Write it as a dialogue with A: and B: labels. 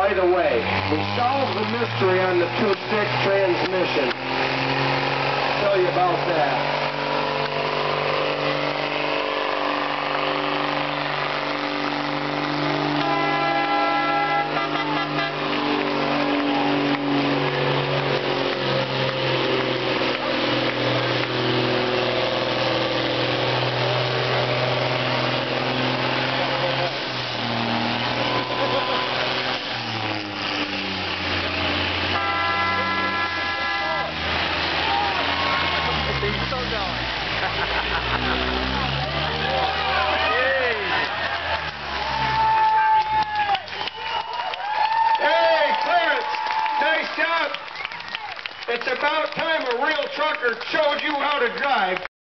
A: by the way, we solved the mystery on the 2-stick transmission. I'll tell you about that.